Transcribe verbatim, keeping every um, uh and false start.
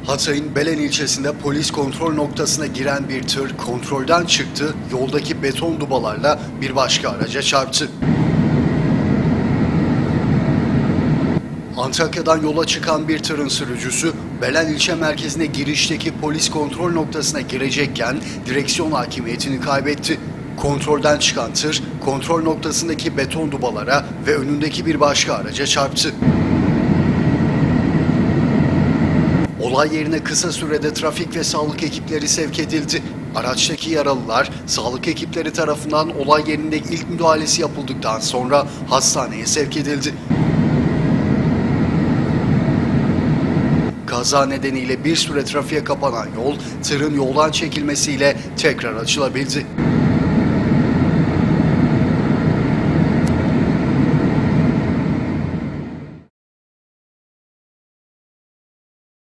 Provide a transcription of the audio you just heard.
Hatay'ın Belen ilçesinde polis kontrol noktasına giren bir tır kontrolden çıktı, yoldaki beton dubalarla bir başka araca çarptı. Antakya'dan yola çıkan bir tırın sürücüsü, Belen ilçe merkezine girişteki polis kontrol noktasına girecekken direksiyon hakimiyetini kaybetti. Kontrolden çıkan tır, kontrol noktasındaki beton dubalara ve önündeki bir başka araca çarptı. Olay yerine kısa sürede trafik ve sağlık ekipleri sevk edildi. Araçtaki yaralılar sağlık ekipleri tarafından olay yerinde ilk müdahalesi yapıldıktan sonra hastaneye sevk edildi. Kaza nedeniyle bir süre trafiğe kapanan yol, tırın yoldan çekilmesiyle tekrar açılabildi.